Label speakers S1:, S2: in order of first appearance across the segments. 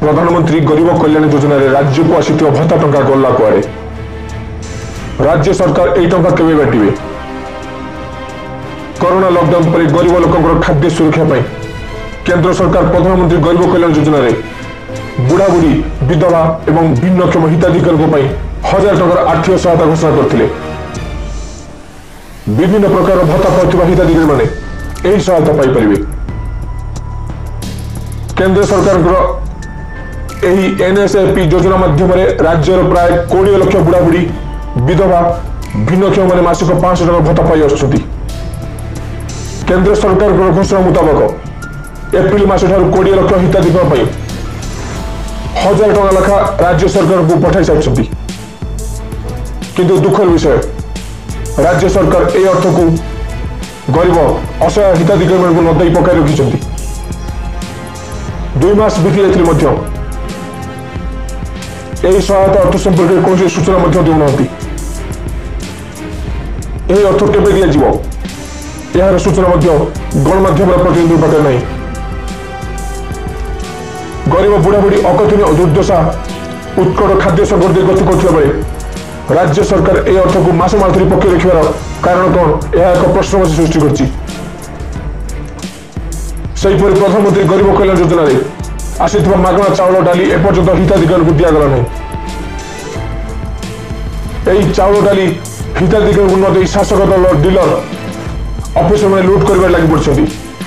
S1: प्रधानमंत्री गरीब कल्याण योजना रे राज्य को आसी भत्ता टंका गला कुआड़े राज्य सरकार ए टंका केवे बांटे कोरोना लॉकडाउन पर गरीब लोक खाद्य सुरक्षा पाई केंद्र सरकार प्रधानमंत्री गरीब कल्याण योजना रे बुढ़ा बुढ़ी विधवा एवं भिन्नक्षम हिताधिकारी 1000 टंकार आर्थिक सहायता घोषणा करथिले। विभिन्न प्रकार भत्ता पाउथिबा हिताधिकारी माने एही सहायता पाई परिबे। केंद्र सरकार एही एनएसएपी योजना माध्यम राज्यर प्राय 20 लाख बुढ़ा बुढ़ी विधवा भिन्नक्षम माने मासिक 500 टका भत्ता पाई आछुंती। केंद्र सरकार घोषणा मुताबक एप्रिल मास 20 लाख हिताधिकारी 1000 टका लेखा राज्य सरकार को पठाई सारी किंतु दुखर विषय राज्य सरकार ए अर्थ को गरीब असहाय हिताधिकारी न दे पकाई रखिंट 2 मास बीती जाते सहायता अर्थ संपर्क कौन सूचना देना अर्थ केवे दि यार सूचना गणमाध्यम प्रतिनिधि पाखे नहीं। गरीब बुढ़ा बुढ़ी अकथनीय दुर्दशा उत्कट खाद्य संकट गति कर राज्य सरकार ए अर्थ को मास मास पक्ष रखार कारण कौन यह एक प्रश्न सृष्टि कर प्रधानमंत्री गरीब कल्याण योजना रे आसीथिबा मागणा चाउल डाली एपर्यंत हिताधिकारी को दिगला नहीं। यही चाउल डाली हिताधिकारी को न शासक दल डीलर ऑफिसर में लुट कर लगी पड़ती।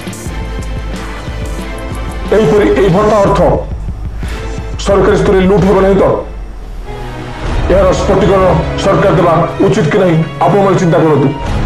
S1: भत्ता अर्थ सरकारी स्तर लुट हो नहीं तो यार स्पष्टीकरण सरकार देवा उचित कि नहीं आप चिंता करूँ।